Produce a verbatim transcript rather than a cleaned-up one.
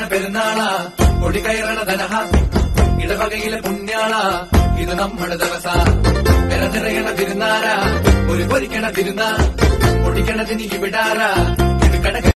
പെരുന്നാളാ കൊടി കയറണ ധനഹ ഇടവകയിലെ പുണ്യാളാ ഇത് നമ്മുടെ ദിവസ പെര നിറയണ തിരുനാര ഒരു പൊരിക്കണ തിരുനാ പൊടിക്കണതിന് ഇവിടാറ ഇത് കട